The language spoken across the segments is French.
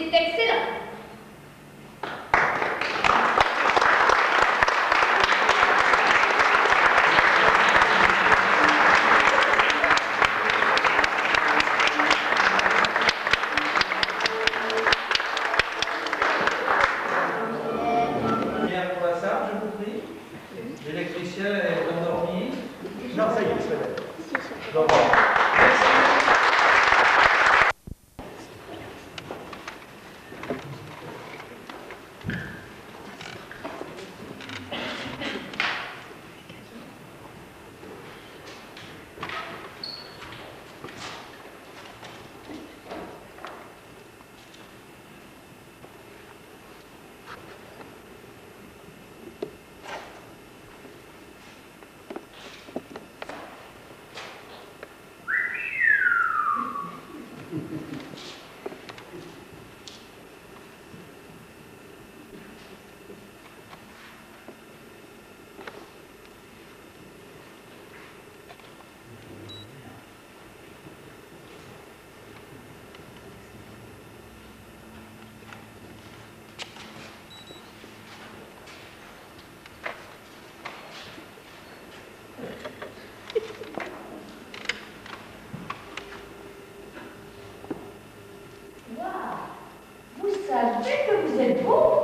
C'est excellent. L'électricien est endormi. Non, ça y est, c'est vrai. Donc, savez que vous êtes beau.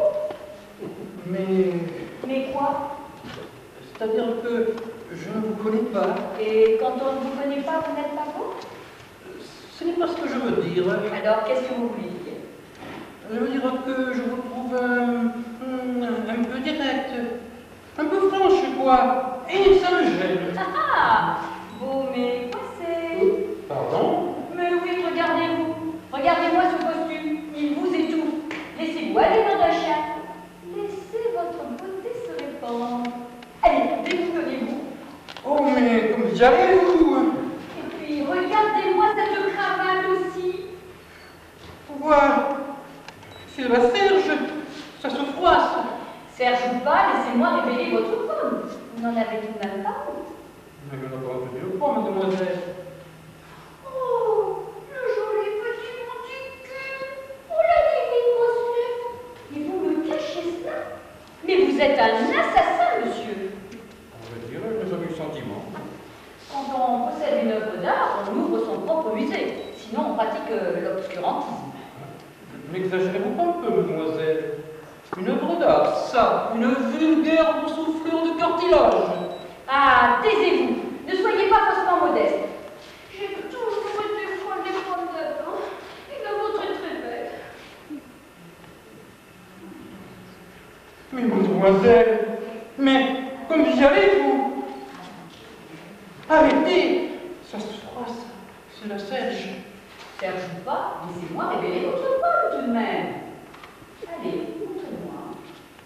Mais quoi? C'est-à-dire que je ne vous connais pas. Et quand on ne vous connaît pas, vous n'êtes pas beau? Ce n'est pas ce que je veux dire. Alors, qu'est-ce que vous voulez dire? Je veux dire que je vous trouve un peu direct, un peu franche, quoi. Et ça me gêne. Ah, beau, mais quoi c'est? Pardon? Mais oui, regardez-vous. Regardez-moi ce costume. Il vous étouffe. Laissez-vous aller dans un chien. Laissez votre beauté se répandre. Allez, déboutonnez-vous. Oh, mais comme vous y allez, vous? Et puis, regardez-moi cette cravate aussi. Quoi? C'est la Serge. Ça se froisse. Serge ou pas, laissez-moi révéler votre pomme. Vous n'en avez tout de même pas. Mais je n'ai pas entendu le point, mademoiselle. Oh, le joli petit monticule. Oh, la divine grosse. Et vous me cachez cela? Mais vous êtes un assassin, monsieur. On va dire, j'ai jamais eu le sentiment. Quand on possède une œuvre d'art, on ouvre son propre musée. Sinon, on pratique l'obscurantisme. N'exagérez-vous pas un peu, mademoiselle. Une œuvre d'art, ça, une vulgaire boursouflure de cartilage. Ah, taisez-vous. Ne soyez pas faussement modeste. J'ai toujours été folle des femmes d'Adam. Et la vôtre est très belle. Mais mademoiselle, mais comme j'y allez, vous? Arrêtez, ça se froisse, c'est la Serge. Serge ou pas, laissez-moi révéler votre pomme tout de même. Allez, montrez-moi.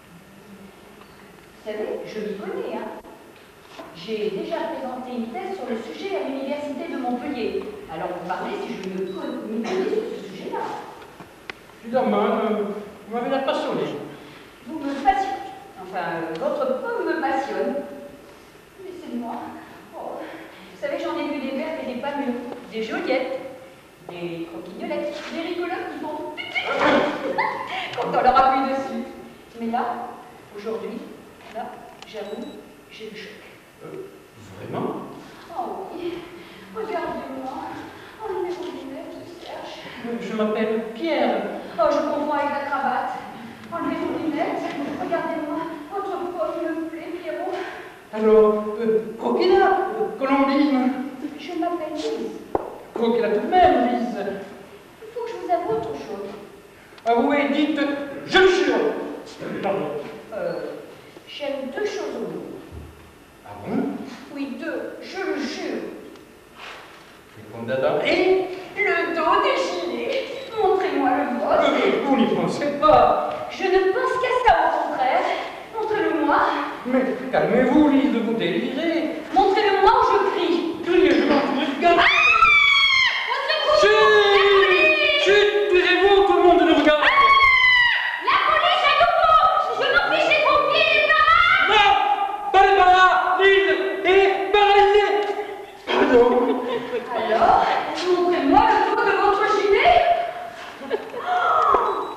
Vous savez, je m'y connais, hein. J'ai déjà présenté une thèse sur le sujet à l'université de Montpellier. Alors vous parlez si je me m'y connais sur ce sujet-là. Évidemment, vous m'avez la passionnée. Vous me passionnez. Enfin, votre pomme me passionne. Laissez-moi. Oh, vous savez que j'en ai vu des vertes et des pas mûres, des joliettes, des croquignolettes, des rigolotes qui font quand on leur appuie dessus. Mais là, aujourd'hui, là, j'avoue, j'ai le choc. Vraiment? Oh oui, regardez-moi. Enlevez vos lunettes, Serge. Je m'appelle Pierre. Oh, je confonds avec la cravate. Enlevez vos lunettes. Regardez-moi. Votre pomme me plaît, Pierrot. Alors, Coquina, Colombine. Je m'appelle Lise. Coquina tout de même, Lise. Il faut que je vous avoue autre chose. Avouez, dites, je le jure. Pardon. J'aime deux choses au monde. Ah bon? Oui, deux, je le jure. C'est comme d'Adam. Et le dos déchiré. Montrez-moi le vôtre. Vous n'y pensez pas. Je ne pense qu'à ça, au contraire. Montrez-le-moi. Mais calmez-vous, Lise, vous délirez. Montrez-le-moi ou je crie. Criez, je m'en regarde. Chut! Chut! Taisez-vous, tout le monde nous regarde. La police est au je m'en fiche des pompiers, les parents. Non! Pas les paras! Lise est paralysée! Pardon. Alors, montrez-moi le dos de votre gilet. Oh,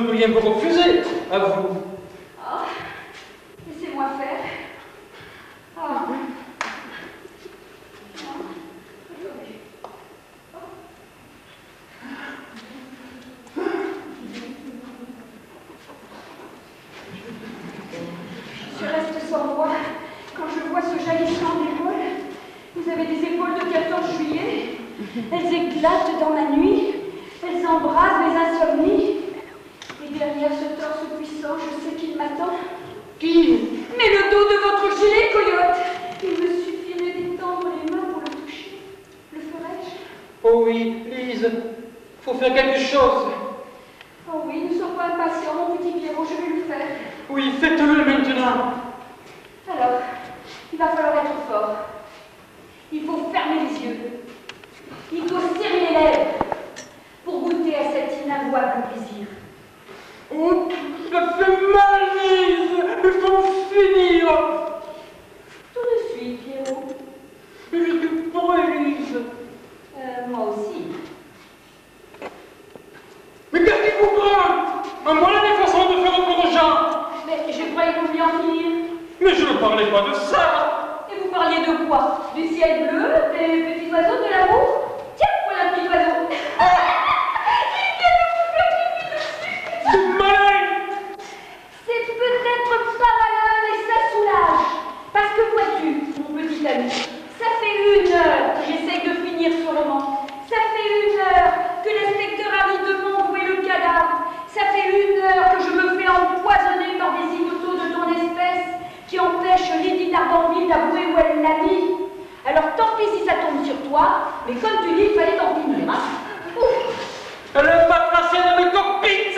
peux rien vous refuser, à vous. Ah, laissez-moi faire. Ah. Je reste sans voix quand je vois ce jaillissement d'épaules. Vous avez des épaules de 14 juillet. Elles éclatent dans ma nuit. Elles embrasent mes insomnies. Et derrière ce torse puissant, je sais qu'il m'attend. Qui? Mais le dos de votre gilet, coyote. Il me suffirait d'étendre les mains pour le toucher. Le ferais-je? Oh oui, Lise, faut faire quelque chose. Oh oui, ne sois pas impatient, mon petit Pierrot, je vais le faire. Oui, faites-le maintenant. Alors, il va falloir être fort. Il faut fermer les yeux. Il faut serrer les lèvres pour goûter à cet inavouable plaisir. Oh, ça fait mal, Lise. Il faut finir. Tout de suite, Pierrot. Je suis prêt, Lise. Moi aussi. Mais qu'est-ce qui vous prend? Voilà des façons de faire pour gens. Mais je croyais que vous vouliez en finir. Mais je ne parlais pas de ça. Et vous parliez de quoi? Du ciel bleu, des petits oiseaux, de l'amour? Tiens, voilà un petit oiseau. Il vient de vous faire pipi dessus. C'est malin. C'est peut-être pas malin, mais ça soulage. Parce que vois-tu, mon petit ami, ça fait 1 heure que j'essaye de finir ce roman. Ça fait 1 heure que l'inspecteur arrive devant où est le cadavre. Ça fait 1 heure que je me fais empoisonner par des igoutos de ton espèce qui empêchent Lydie d'Arbanville d'avouer où elle l'a mis. Alors tant pis si ça tombe sur toi, mais comme tu dis, il fallait t'en finir. Hein? Ouf. Elle n'a pas tracé de mes copies.